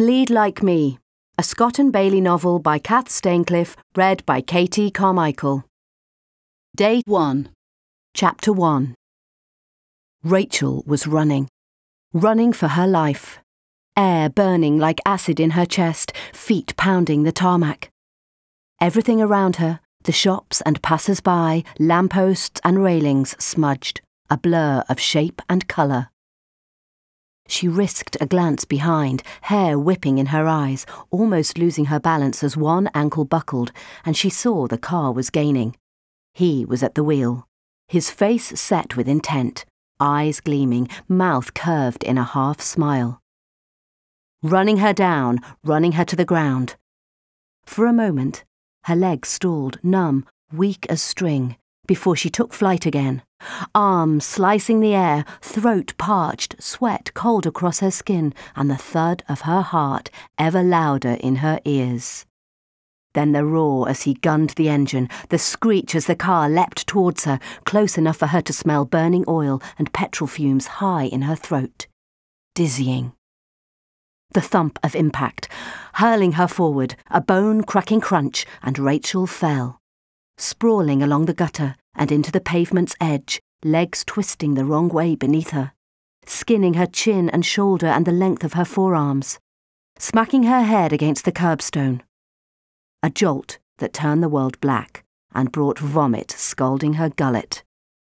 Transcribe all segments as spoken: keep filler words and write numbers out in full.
Bleed Like Me, a Scott and Bailey novel by Cath Staincliffe, read by Katy, Carmichael. Day one. Chapter one. Rachel was running. Running for her life. Air burning like acid in her chest, feet pounding the tarmac. Everything around her, the shops and passers-by, lampposts and railings smudged, a blur of shape and colour. She risked a glance behind, hair whipping in her eyes, almost losing her balance as one ankle buckled, and she saw the car was gaining. He was at the wheel, his face set with intent, eyes gleaming, mouth curved in a half-smile. Running her down, running her to the ground. For a moment, her legs stalled, numb, weak as string, before she took flight again. Arms slicing the air, throat parched, sweat cold across her skin, and the thud of her heart ever louder in her ears. Then the roar as he gunned the engine, the screech as the car leapt towards her, close enough for her to smell burning oil and petrol fumes high in her throat. Dizzying. The thump of impact, hurling her forward, a bone-cracking crunch, and Rachel fell. Sprawling along the gutter and into the pavement's edge, legs twisting the wrong way beneath her, skinning her chin and shoulder and the length of her forearms, smacking her head against the curbstone. A jolt that turned the world black and brought vomit scalding her gullet.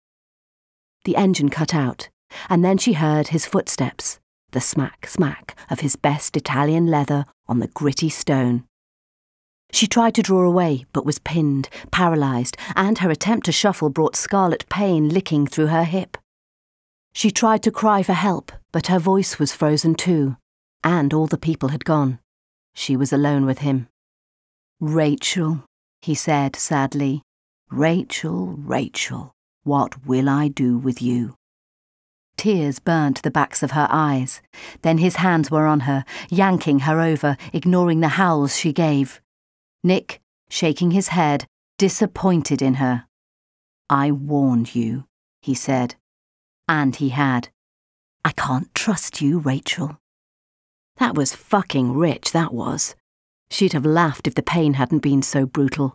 The engine cut out, and then she heard his footsteps, the smack-smack of his best Italian leather on the gritty stone. She tried to draw away, but was pinned, paralysed, and her attempt to shuffle brought scarlet pain licking through her hip. She tried to cry for help, but her voice was frozen too, and all the people had gone. She was alone with him. "Rachel," he said sadly. "Rachel, Rachel, what will I do with you?" Tears burnt the backs of her eyes. Then his hands were on her, yanking her over, ignoring the howls she gave. Nick, shaking his head, disappointed in her. "I warned you," he said. And he had. "I can't trust you, Rachel." That was fucking rich, that was. She'd have laughed if the pain hadn't been so brutal.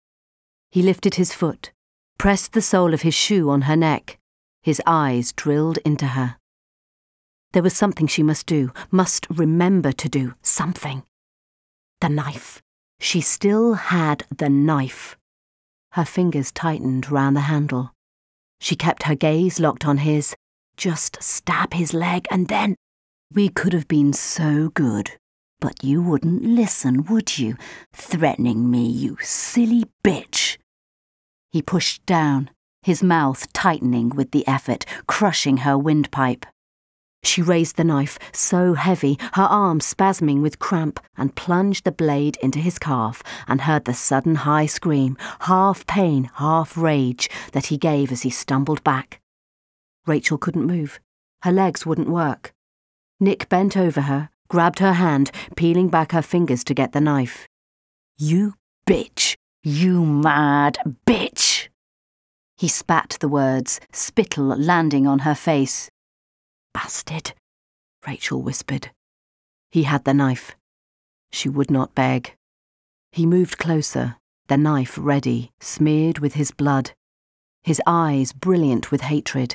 He lifted his foot, pressed the sole of his shoe on her neck. His eyes drilled into her. There was something she must do, must remember to do, something. The knife. She still had the knife. Her fingers tightened round the handle. She kept her gaze locked on his. Just stab his leg and then... "We could have been so good, but you wouldn't listen, would you? Threatening me, you silly bitch." He pushed down, his mouth tightening with the effort, crushing her windpipe. She raised the knife, so heavy, her arm spasming with cramp, and plunged the blade into his calf, and heard the sudden high scream, half pain, half rage, that he gave as he stumbled back. Rachel couldn't move. Her legs wouldn't work. Nick bent over her, grabbed her hand, peeling back her fingers to get the knife. "You bitch! You mad bitch!" He spat the words, spittle landing on her face. "Bastard," Rachel whispered. He had the knife. She would not beg. He moved closer, the knife ready, smeared with his blood, his eyes brilliant with hatred.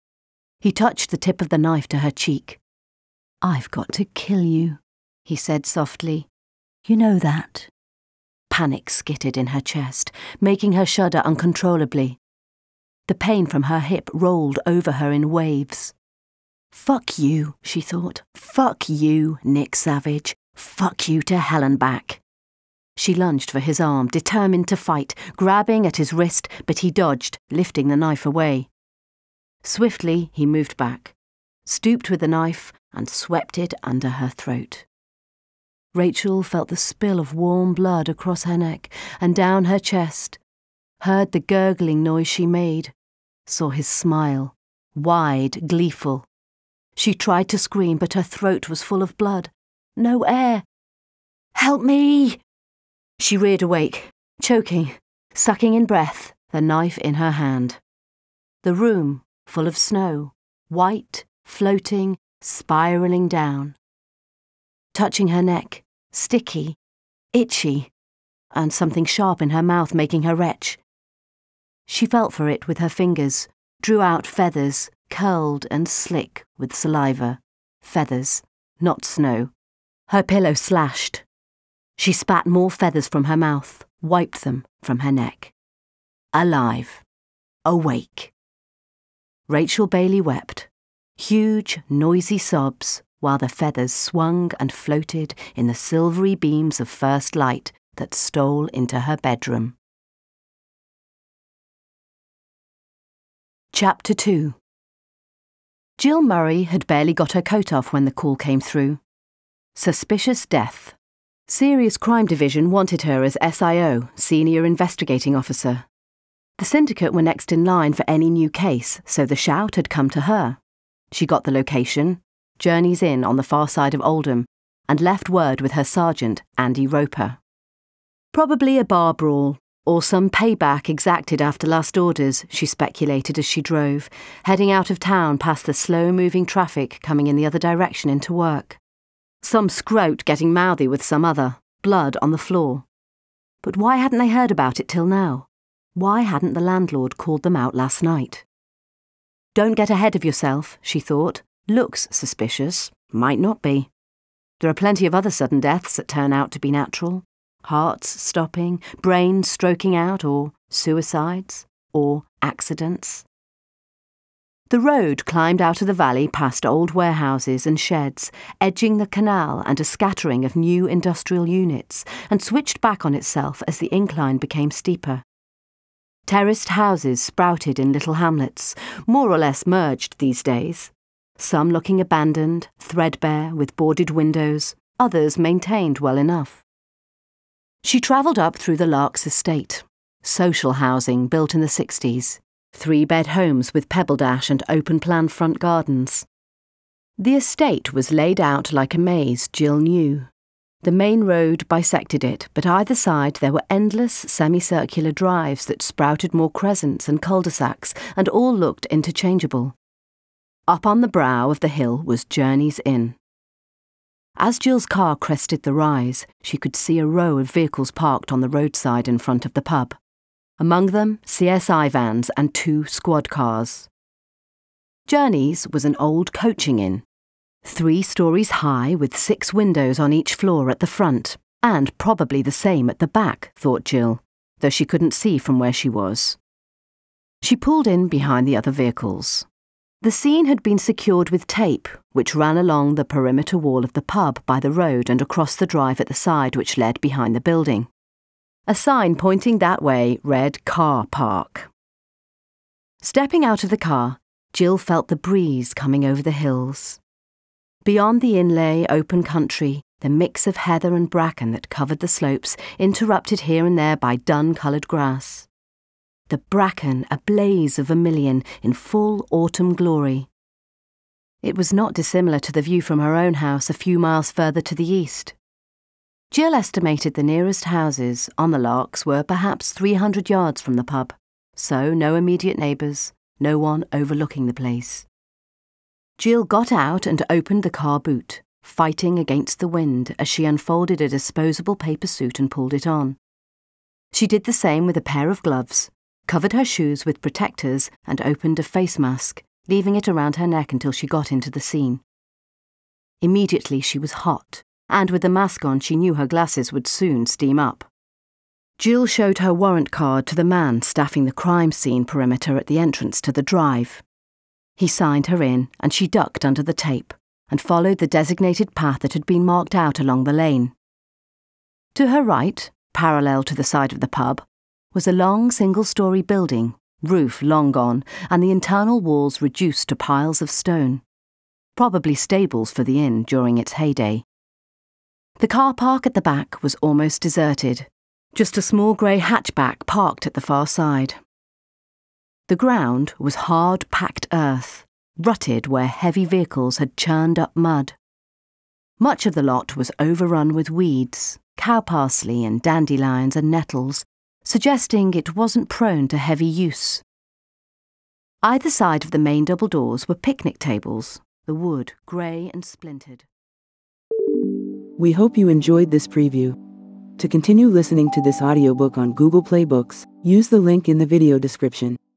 He touched the tip of the knife to her cheek. "I've got to kill you," he said softly. "You know that." Panic skittered in her chest, making her shudder uncontrollably. The pain from her hip rolled over her in waves. "Fuck you," she thought. "Fuck you, Nick Savage. Fuck you to hell and back." She lunged for his arm, determined to fight, grabbing at his wrist, but he dodged, lifting the knife away. Swiftly, he moved back, stooped with the knife, and swept it under her throat. Rachel felt the spill of warm blood across her neck and down her chest, heard the gurgling noise she made, saw his smile, wide, gleeful. She tried to scream, but her throat was full of blood. No air. "Help me!" She reared awake, choking, sucking in breath, the knife in her hand. The room, full of snow, white, floating, spiralling down. touching her neck, sticky, itchy, and something sharp in her mouth making her retch. She felt for it with her fingers, drew out feathers, curled and slick with saliva. Feathers, not snow. Her pillow slashed. She spat more feathers from her mouth, wiped them from her neck. Alive. Awake. Rachel Bailey wept, huge, noisy sobs, while the feathers swung and floated in the silvery beams of first light that stole into her bedroom. Chapter two. Gill Murray had barely got her coat off when the call came through. Suspicious death. Serious Crime Division wanted her as S I O, Senior Investigating Officer. The syndicate were next in line for any new case, so the shout had come to her. She got the location, Journey's Inn on the far side of Oldham, and left word with her sergeant, Andy Roper. Probably a bar brawl, or some payback exacted after last orders, she speculated as she drove, heading out of town past the slow-moving traffic coming in the other direction into work. Some scrote getting mouthy with some other, blood on the floor. But why hadn't they heard about it till now? Why hadn't the landlord called them out last night? Don't get ahead of yourself, she thought. Looks suspicious. Might not be. There are plenty of other sudden deaths that turn out to be natural. Hearts stopping, brains stroking out, or suicides, or accidents. The road climbed out of the valley past old warehouses and sheds, edging the canal and a scattering of new industrial units, and switched back on itself as the incline became steeper. Terraced houses sprouted in little hamlets, more or less merged these days. Some looking abandoned, threadbare, with boarded windows, others maintained well enough. She travelled up through the Lark's estate, social housing built in the sixties, three-bed homes with pebble dash and open-plan front gardens. The estate was laid out like a maze Gill knew. The main road bisected it, but either side there were endless semicircular drives that sprouted more crescents and cul-de-sacs, and all looked interchangeable. Up on the brow of the hill was Journey's Inn. As Gill's car crested the rise, she could see a row of vehicles parked on the roadside in front of the pub. Among them, C S I vans and two squad cars. Journey's was an old coaching inn. Three stories high with six windows on each floor at the front, and probably the same at the back, thought Gill, though she couldn't see from where she was. She pulled in behind the other vehicles. The scene had been secured with tape, which ran along the perimeter wall of the pub by the road and across the drive at the side which led behind the building. A sign pointing that way read Car Park. Stepping out of the car, Gill felt the breeze coming over the hills. Beyond the inlay open country, the mix of heather and bracken that covered the slopes, interrupted here and there by dun-coloured grass. The bracken a blaze of vermilion in full autumn glory. It was not dissimilar to the view from her own house a few miles further to the east. Gill estimated the nearest houses on the Larks were perhaps three hundred yards from the pub, so no immediate neighbours, no one overlooking the place. Gill got out and opened the car boot, fighting against the wind as she unfolded a disposable paper suit and pulled it on. She did the same with a pair of gloves, covered her shoes with protectors and opened a face mask, leaving it around her neck until she got into the scene. Immediately she was hot, and with the mask on she knew her glasses would soon steam up. Gill showed her warrant card to the man staffing the crime scene perimeter at the entrance to the drive. He signed her in, and she ducked under the tape and followed the designated path that had been marked out along the lane. To her right, parallel to the side of the pub, was a long single-storey building, roof long gone, and the internal walls reduced to piles of stone. Probably stables for the inn during its heyday. The car park at the back was almost deserted, just a small grey hatchback parked at the far side. The ground was hard packed earth, rutted where heavy vehicles had churned up mud. Much of the lot was overrun with weeds, cow parsley and dandelions and nettles, suggesting it wasn't prone to heavy use. Either side of the main double doors were picnic tables, the wood grey and splintered. We hope you enjoyed this preview. To continue listening to this audiobook on Google Play Books, use the link in the video description.